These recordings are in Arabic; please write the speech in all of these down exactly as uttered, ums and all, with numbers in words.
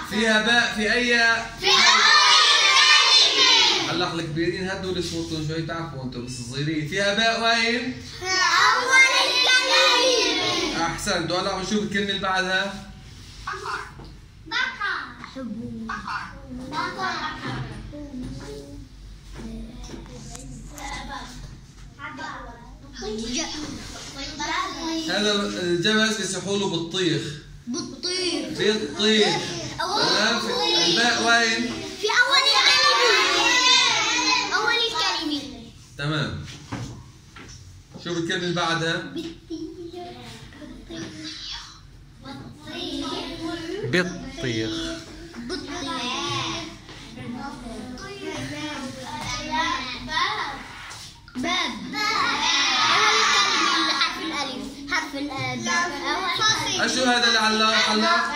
فيها باء في أي؟ في أول هلا الكبيرين هدوا اللي صوتهم شوي تعرفوا انتم بس الصغيرين. فيها باء وين؟ في أول الكلمة. أحسنت. وهلا بنشوف الكلمة اللي بعدها. بقر. بقر. هذا الجمس بيصيحوا له بطيخ. بطيخ. بطيخ. تمام. الباء وين؟ في أول الكلمة. أول الكلمة. تمام. شوف الكلمة اللي بعدها. بطيخ. باب. أول الكلمة اللي حرف الألف. حرف الباب. أشو هذا اللي علق علق؟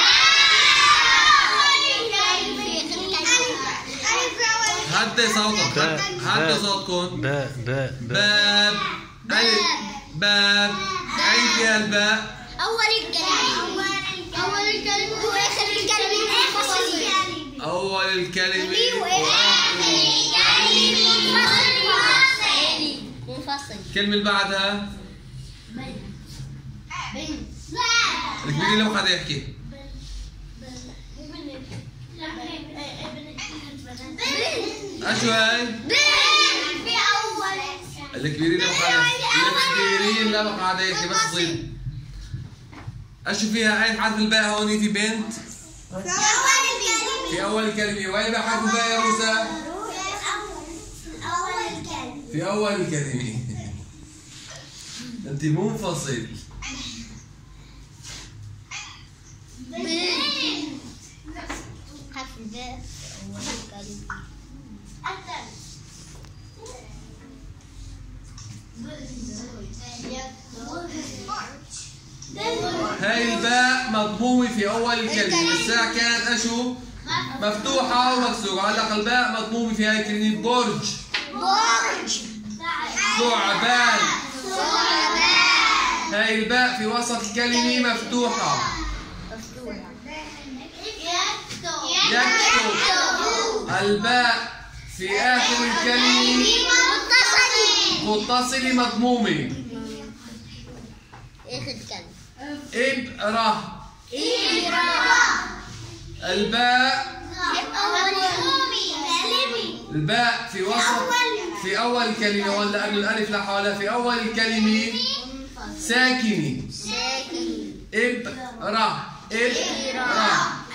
هدي صوتك. هدي صوتكم. باء باء باب. ألف. باب. أين فيها الباء؟ أول الكلمة. أول الكلمة وآخر الكلمة منفصل. أول الكلمة وآخر الكلمة منفصل. منفصل. الكلمة اللي بعدها. الكبير لو حدا يحكي. أشو هاي؟ في أول. الكبيرين لو حدا الكبيرين لو حدا يحكي بس صغير. أشو فيها؟ أين حرف الباء هون في بنت؟ في أول الكلمة. في أول الكلمة. وين بقى حرف الباء يا موسى؟ أول الكلمة. في أول الكلمة. أنت منفصل. حرف الباء في أول الكلمة. هاي الباء مضمومة في أول الكلمة. الساعة كانت أشو؟ مفتوحة ومكسورة. هلا الباء مضمومة في هاي الكلمة. برج. برج. ثعبان. هاي الباء في وسط الكلمة مفتوحة. يكتب. الباء في آخر الكلمة متصلة مضمومة. آخر كلمة. إبرة. إبرة. الباء في أول الكلمة. الباء في وسط في أول الكلمة ولا قبل الألف لا حول. في أول الكلمة ساكنة. ساكن. إبرة. إبرة.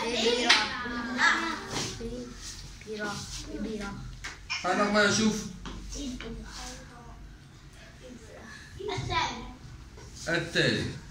هذا ما نشوف التالي.